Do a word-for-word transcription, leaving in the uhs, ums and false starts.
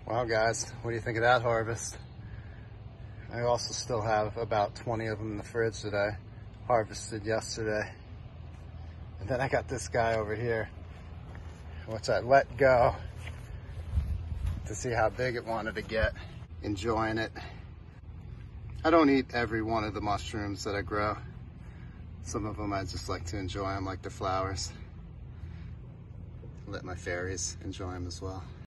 Well guys, what do you think of that harvest? I also still have about twenty of them in the fridge that I harvested yesterday. And then I got this guy over here, which I let go to see how big it wanted to get. Enjoying it. I don't eat every one of the mushrooms that I grow. Some of them I just like to enjoy them like the flowers. Let my fairies enjoy them as well.